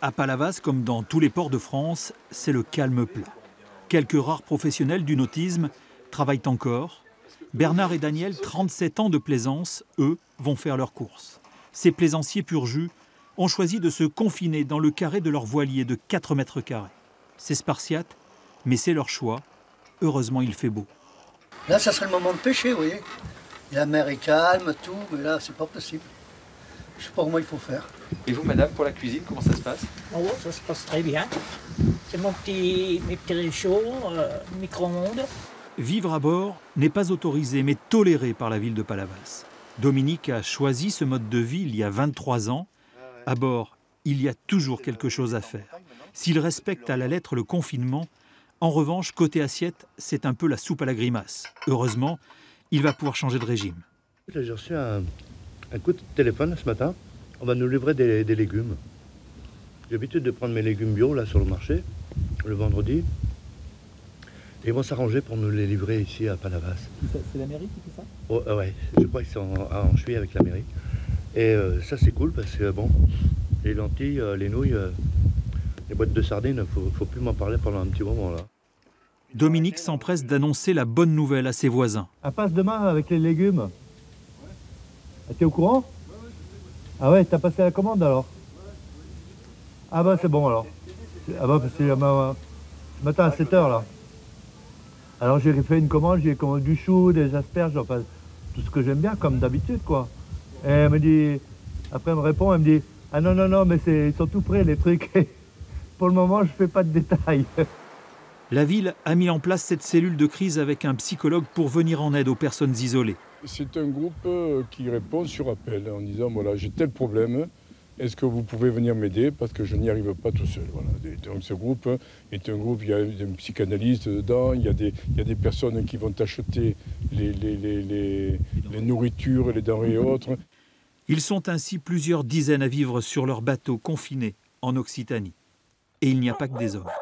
À Palavas, comme dans tous les ports de France, c'est le calme plat. Quelques rares professionnels du nautisme travaillent encore. Bernard et Daniel, 37 ans de plaisance, eux, vont faire leurs courses. Ces plaisanciers pur jus ont choisi de se confiner dans le carré de leur voilier de 4 mètres carrés. C'est spartiate, mais c'est leur choix. Heureusement, il fait beau. Là, ça serait le moment de pêcher, vous voyez. La mer est calme, tout, mais là, c'est pas possible. Je sais pas comment il faut faire. Et vous, madame, pour la cuisine, comment ça se passe? Oh, ça se passe très bien. C'est mes petits réchauds, micro-ondes. Vivre à bord n'est pas autorisé, mais toléré par la ville de Palavas. Dominique a choisi ce mode de vie il y a 23 ans. À bord, il y a toujours quelque chose à faire. S'il respecte à la lettre le confinement, en revanche, côté assiette, c'est un peu la soupe à la grimace. Heureusement, il va pouvoir changer de régime. J'ai reçu un coup de téléphone ce matin. On va nous livrer des légumes. J'ai l'habitude de prendre mes légumes bio là sur le marché, le vendredi. Et ils vont s'arranger pour nous les livrer ici à Palavas. C'est la mairie qui fait ça? Oh, ouais, je crois qu'ils sont en cheville avec la mairie. Et ça c'est cool parce que bon, les lentilles, les nouilles, les boîtes de sardines, faut plus m'en parler pendant un petit moment là. Dominique s'empresse d'annoncer la bonne nouvelle à ses voisins. Elle passe demain avec les légumes. T'es au courant? Ah ouais, t'as passé la commande alors? Ah bah c'est bon alors. Ah bah c'est ce matin à 7h là. Alors j'ai fait une commande, j'ai commandé du chou, des asperges, enfin tout ce que j'aime bien comme d'habitude quoi. Et elle me dit, après elle me répond, elle me dit, ah non, mais ils sont tout prêts les trucs. Pour le moment je fais pas de détails. La ville a mis en place cette cellule de crise avec un psychologue pour venir en aide aux personnes isolées. C'est un groupe qui répond sur appel en disant voilà, j'ai tel problème, est-ce que vous pouvez venir m'aider parce que je n'y arrive pas tout seul. Voilà. Donc ce groupe est un groupe, il y a un psychanalyste dedans, il y a des personnes qui vont acheter les nourritures, les denrées et autres. Ils sont ainsi plusieurs dizaines à vivre sur leur bateau confiné en Occitanie. Et il n'y a pas que des hommes.